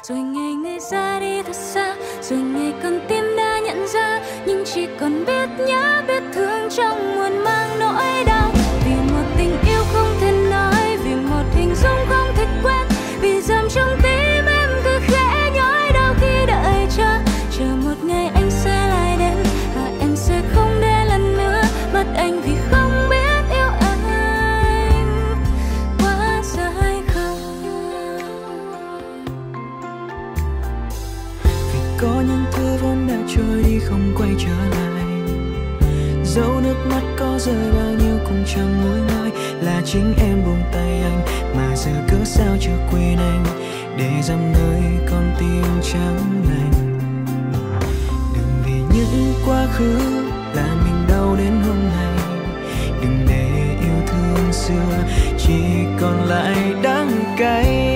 Rồi ngày người ra đi thật xa, rồi ngày con tim đã nhận ra, nhưng chỉ còn biết nhớ biết thương trong muôn mang nỗi đau. Vì một tình yêu không thể nói, vì một hình dung không thể quên, vì dầm trong tim em cứ khẽ nhói đau khi đợi chờ một ngày anh sẽ lại đến và em sẽ không để lần nữa mất anh, vì không biết yêu anh quá dài không. Vì có những thứ vốn đã trôi đi không quay trở lại, dẫu nước mắt có rơi bao nhiêu cũng chẳng nguôi ngoai. Là chính em buông tay anh mà giờ cớ sao chưa quên anh, để dằm nơi con tim trắng lành. Đừng vì những quá khứ làm mình đau đến hôm nay, đừng để yêu thương xưa chỉ còn lại đắng cay.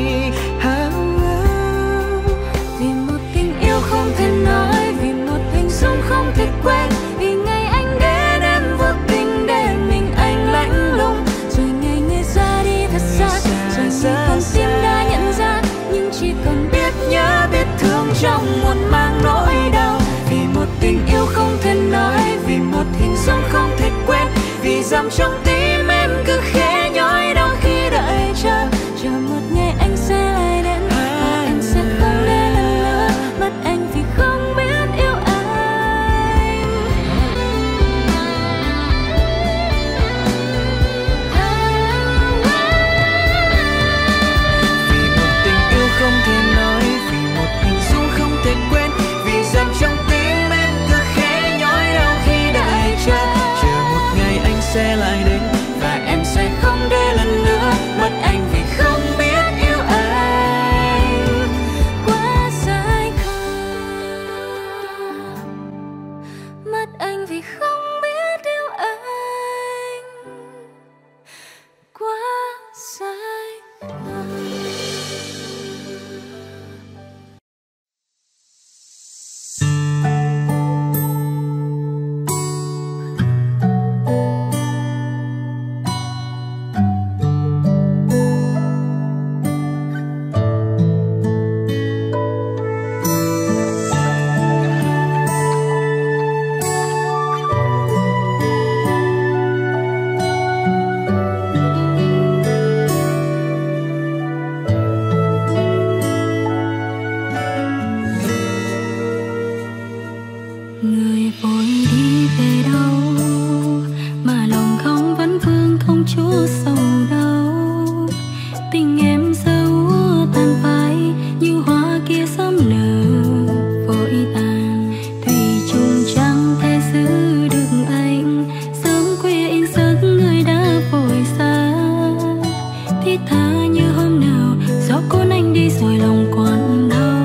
Vì một tình yêu không thể nói, vì một hình dung không thể quên, vì ngày anh đến em vô tình để mình anh lạnh lùng. Rồi ngày người ra đi thật xa, rồi ngày con tim đã nhận ra, nhưng chỉ còn biết nhớ biết thương trong muôn mang nỗi đau. Vì một tình yêu không thể nói, vì một hình dung không thể quên, vì dầm trong tim em cứ khẽ nhói đau khi đợi chờ một ngày anh sẽ lại đến và em sẽ không để lần nữa mất anh, vì không biết yêu anh. Vì một tình yêu không thể nói, vì một hình dung không thể quên, vì dầm trong tim em cứ khẽ nhói đau khi đợi chờ một ngày anh sẽ lại đến và em sẽ không để lần nữa mất anh, vì không biết yêu anh Quá dài không mất anh, vì không biết yêu anh quá dài không. Người vội đi về đâu mà lòng không vấn vương không chỗ sầu đâu. Tình em dấu tàn phai như hoa kia sớm nở vội tàn, thủy chung chẳng thể giữ được anh. Sớm khuya in giấc người đã vội xa, thiết tha như hôm nào gió cuốn anh đi rồi lòng còn đau.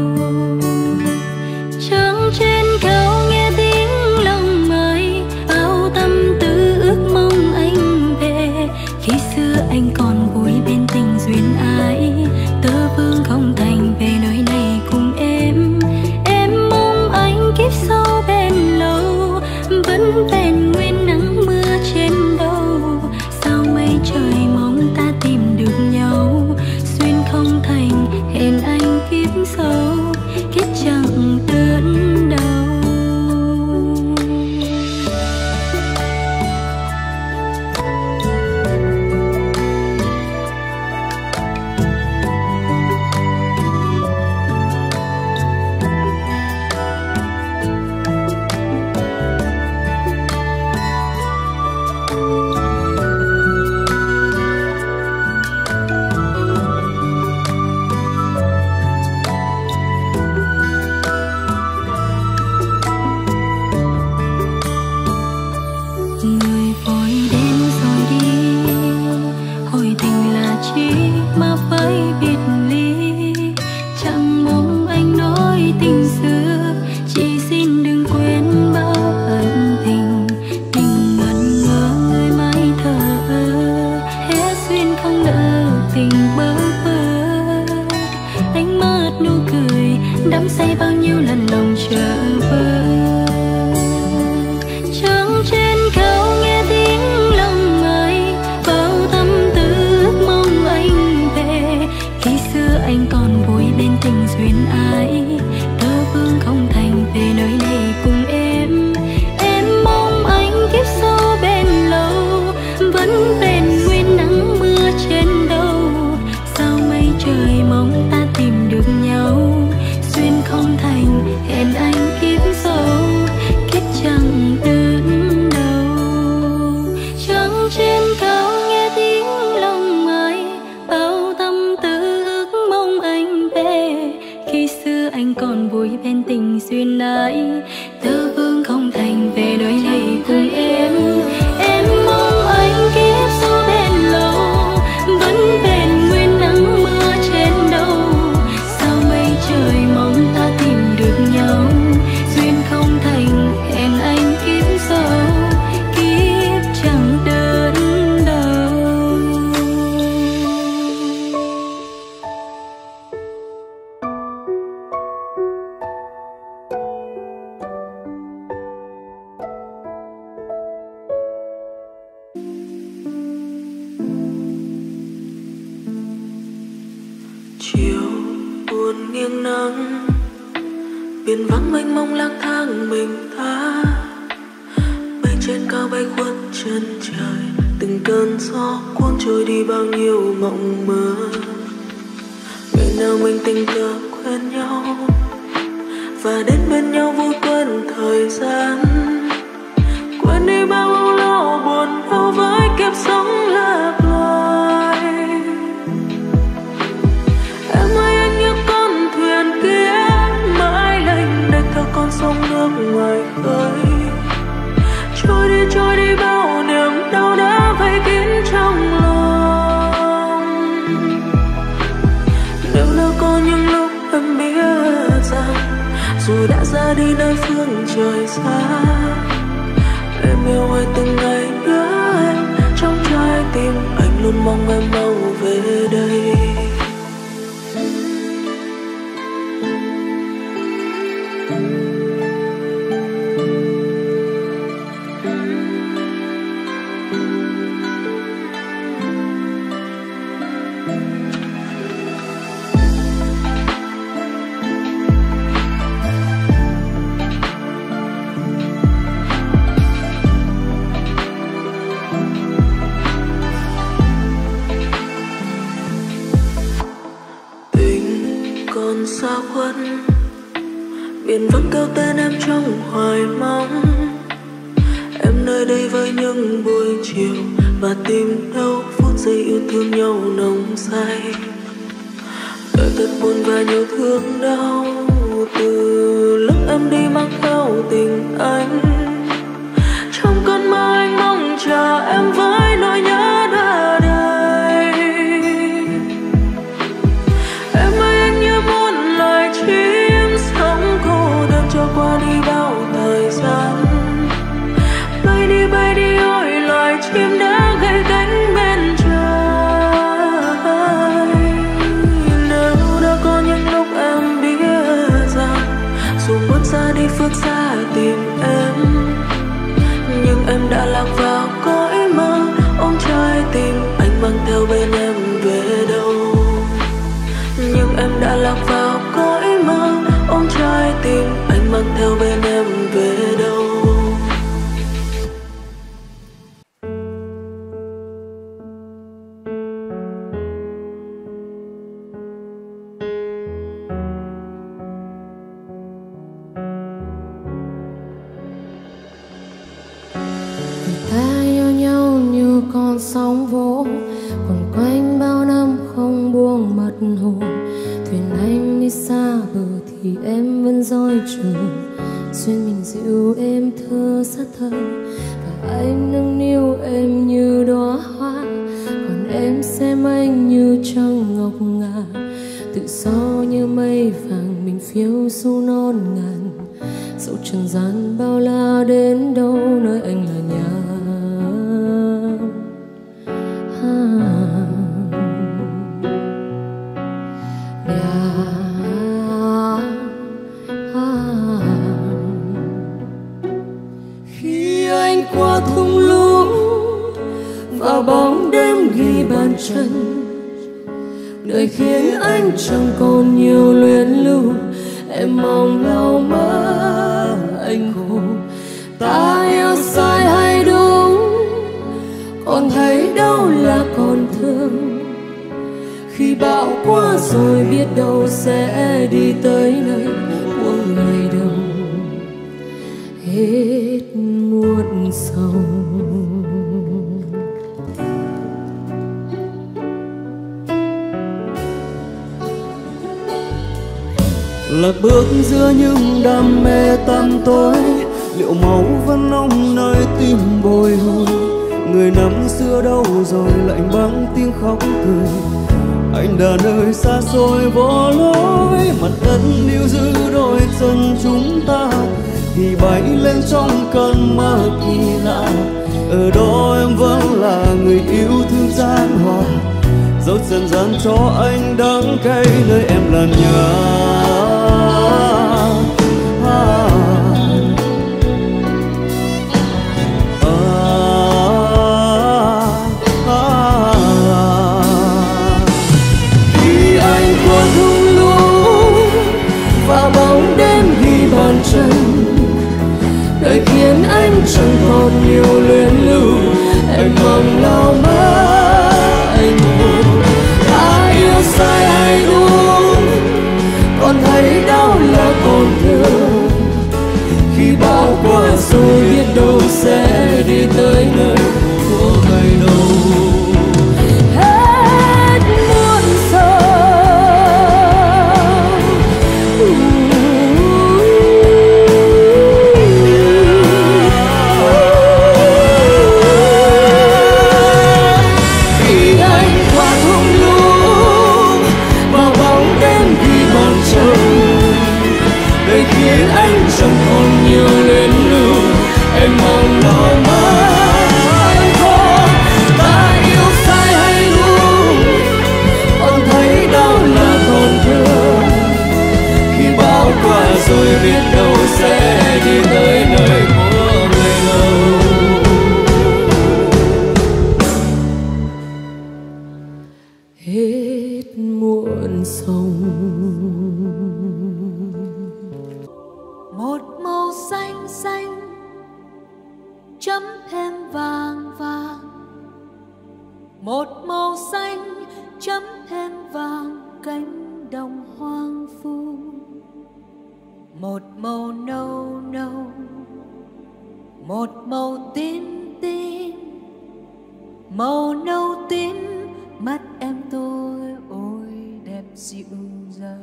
Trăng trên cao nghe tiếng lòng mây, bao tâm tư ước mong anh về. Khi xưa anh còn vui bên tình duyên ai, tơ vương không thành về nơi này cùng em. Em mong anh kiếp sau bên lâu, vẫn vẹn nguyên nắng mưa trên đầu. Sao mây trời mong ta tìm được nhau, duyên không thành hẹn anh kiếp sau, kết chẳng tớn đâu. Người vội đến rồi đi, hồi tình là chi mà phải biệt ly. Chẳng mong anh nói tình xưa, chỉ xin đừng quên bao ân tình. Tình ngẩn ngơ người mãi thở ơ, hết duyên không nợ tình bơ vơ. Ánh mắt nụ cười đắm say bao nhiêu lần lòng chờ vơ. Trăng trên cao nghe tiếng lòng mây, bao tâm tư ước mong anh về. Khi xưa anh còn vui bên tình tình duyên ai. Tơ vương không thành về nơi này cùng em. Em mong anh kiếp sau bên lâu, vẫn bền nguyên nắng mưa trên đầu. Sao mây trời mong ta tìm được nhau, duyên không thành hẹn anh kiếp sau, kiếp chẳng đến đâu. Trăng trên cao nghe tiếng lòng ai, bao tâm tư ước mong anh về. Khi xưa anh còn vui bên tình duyên ai, tơ vương không thành về nơi này cùng em. Em mong anh kiếp sau bên lâu, vẫn bền nguyên nắng mưa trên đầu. Sao mây trời mong ta tìm được nhau, duyên không thành hẹn anh kiếp sau, kiếp chẳng đến đâu. Chiều buồn nghiêng nắng, biển vắng mênh mông lang thang mình ta. Mây trên cao bay khuất chân trời, từng cơn gió cuốn trôi đi bao nhiêu mộng mơ. Ngày nào mình tình cờ quen nhau, và đến bên nhau vui quên thời gian. Quên đi bao âu lo buồn đau với kiếp sống lạc loài. Em ơi anh như con thuyền kia mãi lênh đênh theo con sông nước ngoài khơi. Trôi đi bao niềm đau đã vây kín trong lòng. Nếu đâu có những lúc em biết rằng dù đã ra đi nơi phương trời xa, em yêu ai từng ngày nhớ em. Trong trái tim anh luôn mong em mau về đây. Còn xa khuất, biển vẫn kêu tên em trong hoài mong. Em nơi đây với những buổi chiều, và tìm đâu phút giây yêu thương nhau nồng say. Đời thật buồn và nhiều thương đau, từ lúc em đi mang theo tình anh. Trong cơn mơ anh mong chờ em với nỗi nhớ đã đầy. Em ơi anh như muôn loài chim sống cô đơn cho qua đi bao thời gian. Bay đi ôi loài chim đã gãy cánh bên trời. Nếu đã có những lúc em biết rằng dù muốn xa đi phương xa tìm em, nhưng em đã lạc vào cõi mơ. Ôm trái tim anh mang theo bên em về đâu. Nhưng em đã lạc vào cõi mơ. Ôm trái tim anh mang theo bên em về đâu. Ta yêu nhau như con sóng vỗ, quẩn quanh bao năm không buông mất hồn. Thuyền anh đi xa bờ thì em vẫn dõi chờ. Duyên mình dịu êm thơ sát thơ, và anh nâng niu em như đóa hoa. Còn em xem anh như trăng ngọc ngà, tự do như mây vàng mình phiêu du non ngàn. Dẫu trần gian bao la đến đâu, nơi anh là nhà. Khi anh qua thung lũng và bóng đêm ghi bàn chân, đời khiến anh chẳng còn nhiều luyến lưu. Em mong lau mất anh khổ. Ta yêu sai hay đúng, còn thấy đâu là còn thương. Khi bão qua rồi biết đâu sẽ đi tới nơi của ngày đầu hết muộn sầu. Lạc bước giữa những đam mê tăm tối, liệu máu vẫn nóng nơi tim bồi hồi. Người năm xưa đâu rồi lạnh băng tiếng khóc cười. Anh đã nơi xa xôi vô lối, mặt đất níu giữ đôi chân chúng ta thì bay lên trong cơn mơ kỳ lạ. Ở đó em vẫn là người yêu thương gian hòa, dẫu dần dần cho anh đắng cay nơi em là nhà. Khi anh qua thung lũng và bóng đêm ghi bàn chân, đời khiến anh chẳng còn nhiều luyến lưu. Em mong lau mất anh buồn. Ta yêu sai hay đúng, còn thấy đau là còn thương. Khi bão qua rồi biết đâu sẽ đi tới nơi của ngày đầu hết muôn sầu. Khi anh qua thung lũng và bóng đêm ghi bàn chân, đời khiến anh chẳng còn nhiều luyến lưu. Em mong lau mất anh khổ. Ta yêu sai hay đúng, còn thấy đau là còn thương. Khi bão qua rồi biết đâu sẽ đi tới nơi của người đầu hết muộn sầu. Một màu xanh xanh chấm thêm vàng vàng, một màu xanh chấm thêm vàng cánh đồng hoang vu. Một màu nâu nâu, một màu tím tím, màu nâu tím mắt em tôi ôi đẹp dịu dàng.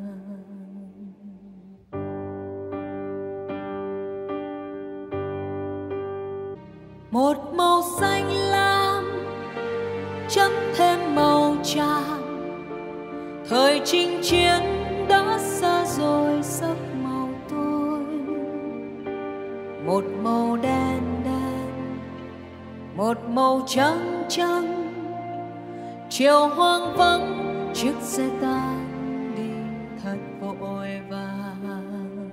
Một màu xanh lam chấm thêm màu tràm, thời chinh chiến đã xa rồi sắc màu tôi. Một màu đen đen, một màu trắng trắng, chiều hoang vắng chiếc xe tan đi thật vội vàng.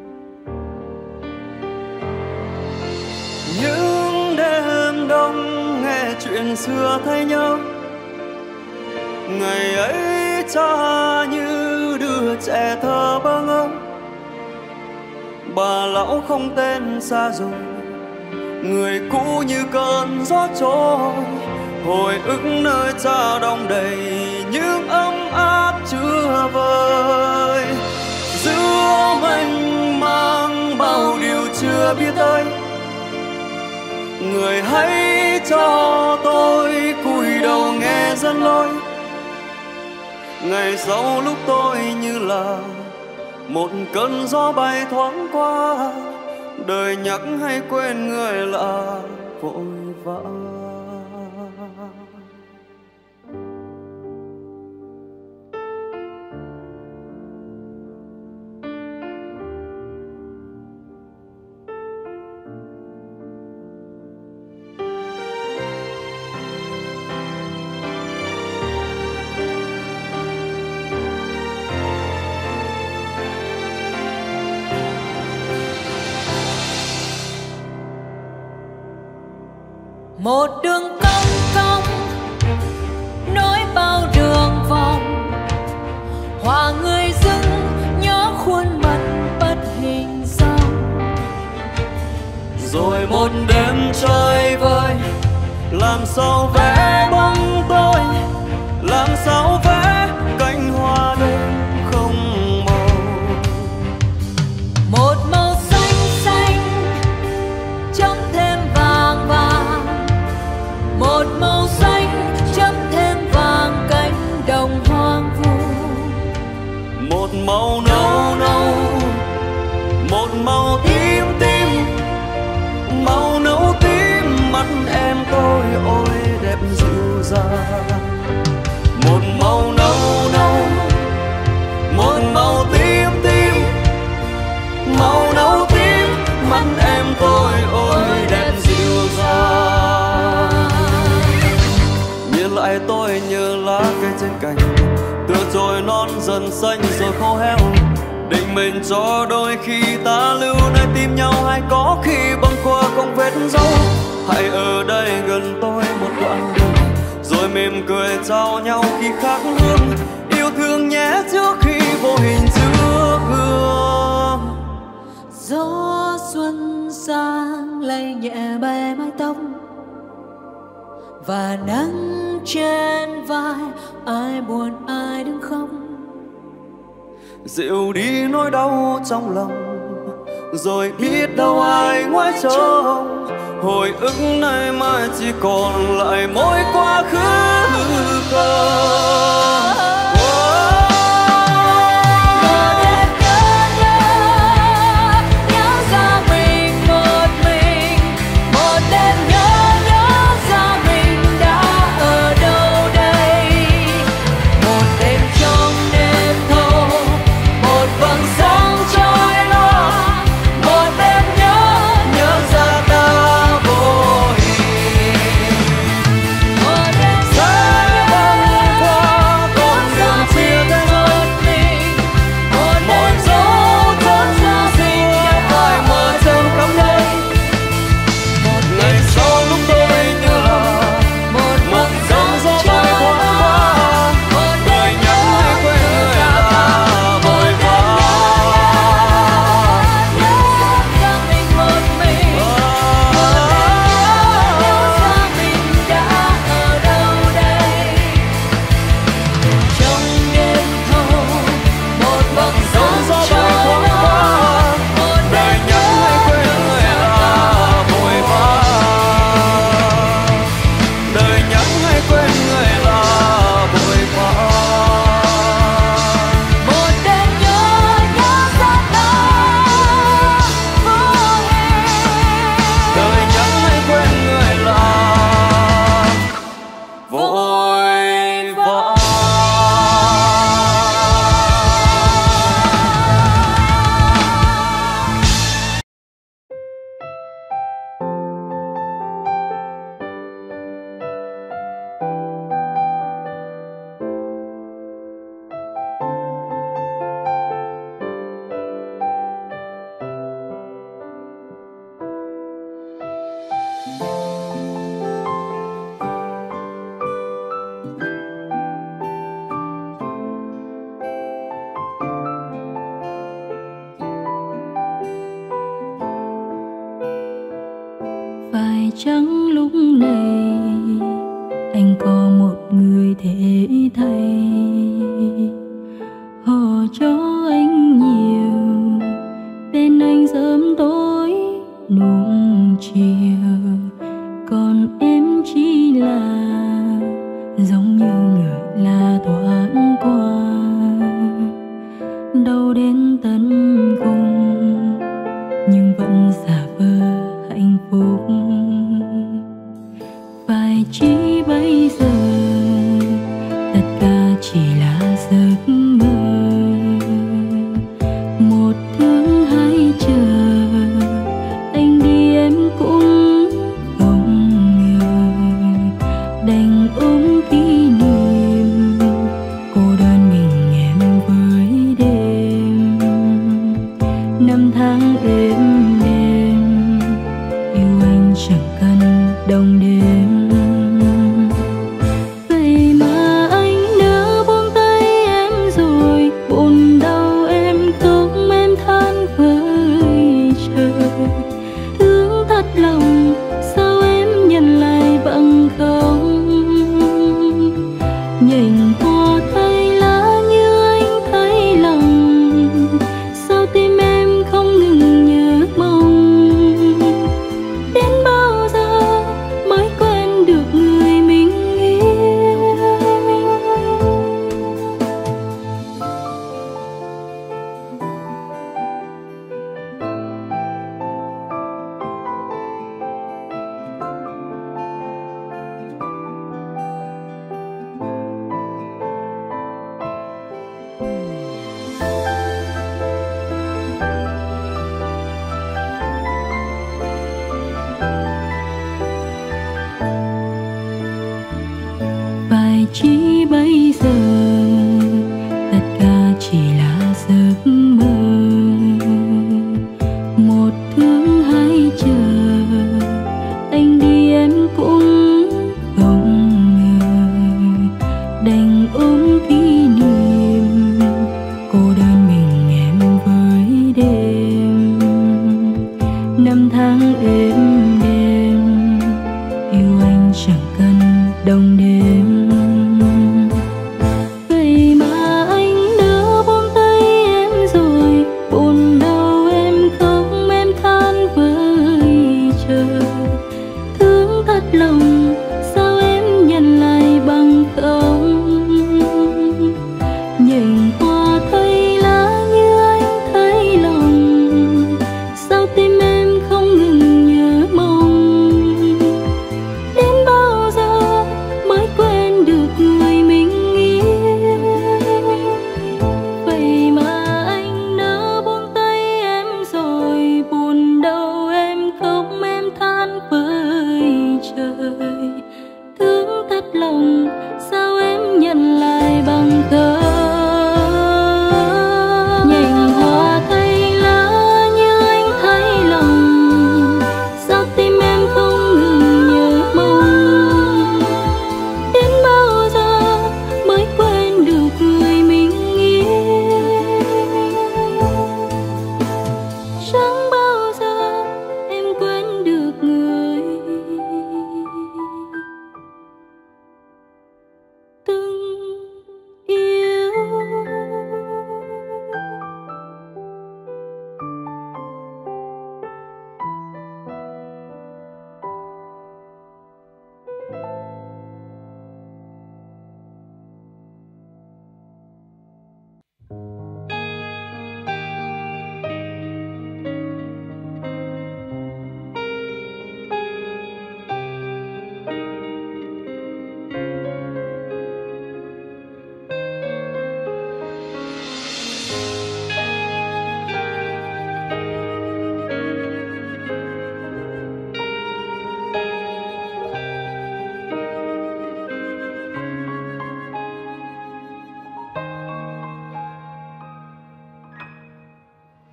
Những đêm đông nghe chuyện xưa thay nhau, ngày ấy cha như đứa trẻ thơ bơ ngơ. Bà lão không tên xa rồi, người cũ như cơn gió trôi. Hồi ức nơi cha đong đầy những ấm áp chưa vơi. Giữa mênh mang bao điều chưa biết tới, người hãy cho tôi cúi đầu nghe dẫn lối. Ngày sau lúc tôi như là một cơn gió bay thoáng qua, đời nhắc hay quên người là vội vã. Một đường cong cong nối bao đường vòng, và người dưng nhớ khuôn mặt bất hình dong. Rồi một đêm trôi vơi, làm sao vẽ bóng tôi, làm sao vẽ cánh hoa đêm không màu. Một màu xanh xanh chấm thêm vàng vàng, một màu xanh chấm thêm vàng cánh đồng hoang vu. Một màu nâu nâu, một màu tím tím, màu nâu tím mắt em tôi ôi đẹp dịu dàng. Một màu nâu nâu, một màu tím tím, màu nâu tím mắt em tôi ôi đẹp dịu dàng. Nhìn lại tôi như lá cây trên cành, tựa trồi non dần xanh rồi khô héo. Định mình cho đôi khi ta lưu nơi tim nhau, hay có khi băng qua không vết dấu. Hãy ở đây gần tôi một đoạn đường, rồi mỉm cười trao nhau khi khác hương. Yêu thương nhé trước khi vô hình trước gương. Gió xuân sang lay nhẹ bay mái tóc, và nắng trên vai ai buồn ai đứng khóc. Dịu đi nỗi đau trong lòng, rồi biết đâu ai ngoái trông. Hồi ức nay mai chỉ còn lại mỗi quá khứ không. Chẳng lúc này anh có một người thế thầy, họ cho anh nhiều tên anh sớm tối nuông chiều, còn em chỉ là giống như người là thoáng qua, đâu đến tận cùng nhưng vẫn giả vờ hạnh phúc. Phải chỉ bây giờ tất cả chỉ là giấc mơ,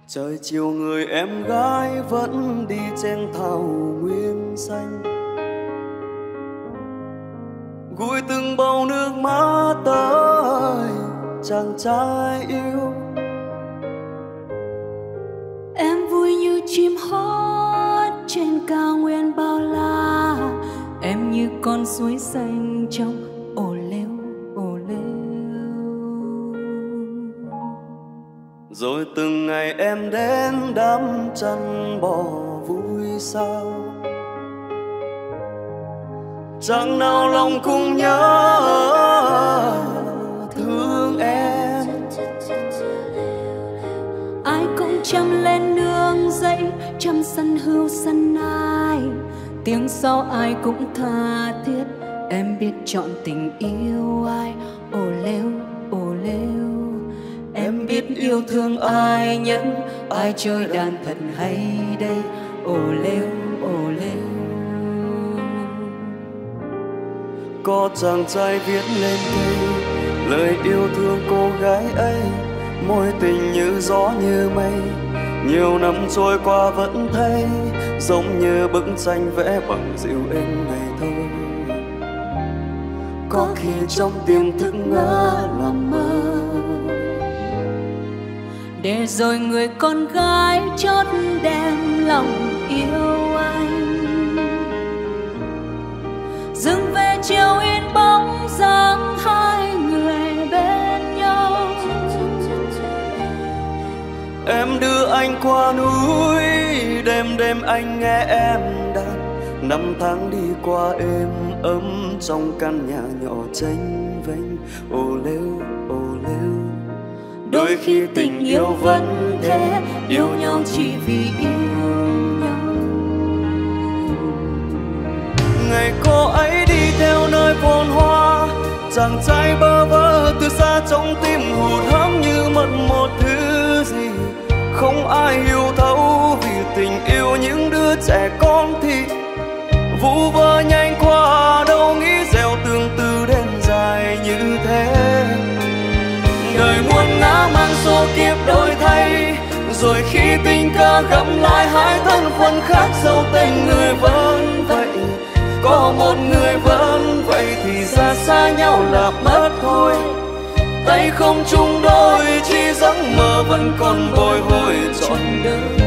Trời chiều người em gái vẫn đi trên thảo nguyên xanh, gùi từng bầu nước mắt tới chàng trai yêu. Em vui như chim hót trên cao nguyên bao la, em như con suối xanh trong ồ lêu ồ lêu. Rồi từng ngày em đến đám chăn bò vui sao, chẳng nào lòng cùng nhớ thương em. Ai cũng chăm lên nương dãy, chăm săn hươu săn nai, tiếng sau ai cũng tha thiết. Em biết chọn tình yêu ai, ồ lêu ồ lêu. Em biết yêu thương ai nhất, ai chơi đàn thật hay đây, ồ lêu ồ lêu. Có chàng trai viết lên cây lời yêu thương cô gái ấy, mối tình như gió như mây, nhiều năm trôi qua vẫn thấy giống như bức tranh vẽ bằng dịu êm ngày thơ. Có khi trong tiềm thức ngỡ làm mơ, để rồi người con gái chót đem lòng yêu anh. Dừng về chiều in bóng dáng hai người bên nhau. em đưa anh qua núi, đêm đêm anh nghe em đàn. Năm tháng đi qua êm ấm trong căn nhà nhỏ chênh vênh, ồ lêu ồ lêu. Đôi khi tình yêu vẫn thế, yêu nhau chỉ vì yêu nhau. Ngày cô ấy đi theo nơi phồn hoa, chàng trai bơ vơ từ xa trong tim hụt hẫng như mất một thứ gì không ai hiểu thấu. Vì tình yêu những đứa trẻ con thì vu vơ nhanh qua, đâu nghĩ gieo tương tư đến dài như thế. Đời muôn ngã mang số kiếp đổi thay, rồi khi tình cờ gặp lại hai thân phận khác, dấu tên người vẫn vậy. Có một người vẫn vậy thì ra xa nhau là mất thôi. Tay không chung đôi, chỉ giấc mơ vẫn còn bồi hồi trọn đời.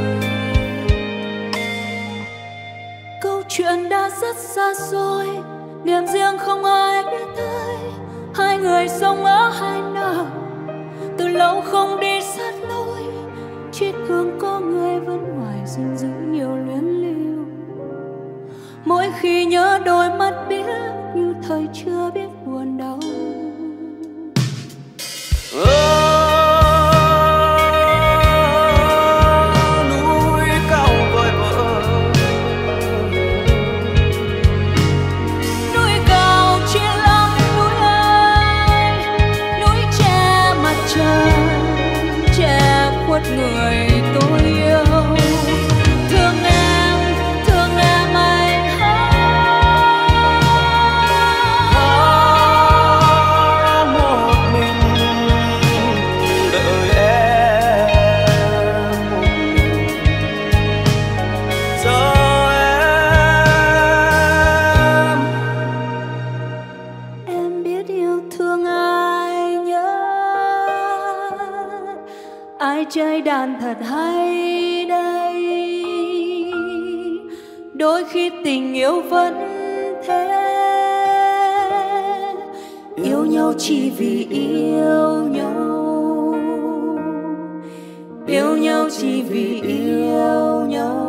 Câu chuyện đã rất xa xôi, niềm riêng không ai biết tới. Hai người sống ở hai nơi, từ lâu không đi sát lối. Chỉ thương có người vẫn ngoài gìn giữ nhiều luyến lưu. Mỗi khi nhớ đôi mắt biết như thời chưa biết buồn đau. Núi cao vời vợi, núi cao chỉ là núi ai, núi che mặt trời, che khuất người tôi yêu. Thương em anh hát một mình đợi em, một mình chờ em. Em biết yêu thương ai nhất, ai chơi đàn thật hay đây. Đôi khi tình yêu vẫn thế, yêu nhau chỉ vì yêu nhau, yêu nhau chỉ vì yêu nhau.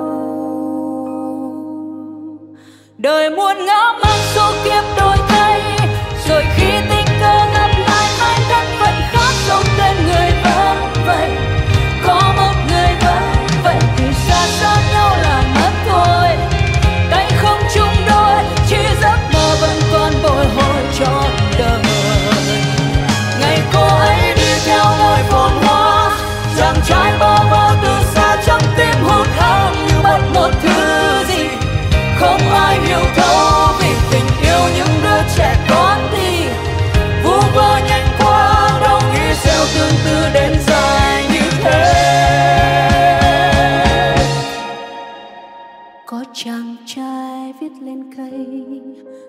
Đời muôn ngã mang số kiếp đổi thay, rồi khi tình cờ gặp lại hai thân phận khác, dấu tên người vẫn vậy. Có một người vẫn vậy thì xa xa nhau là mất thôi. Tay không chung đôi, chỉ giấc mơ vẫn còn bồi hồi trọn đời. Ngày cô ấy đi theo nơi phồn hoa, chàng trai bơ vơ từ xa trong tim hụt hẫng như mất một thứ gì không ai hiểu thấu. Vì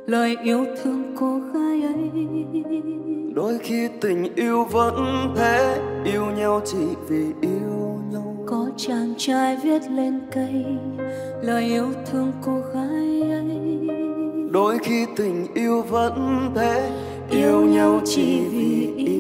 lời yêu thương cô gái ấy. Đôi khi tình yêu vẫn thế, yêu nhau chỉ vì yêu nhau. Có chàng trai viết lên cây lời yêu thương cô gái ấy. Đôi khi tình yêu vẫn thế, yêu nhau chỉ vì yêu.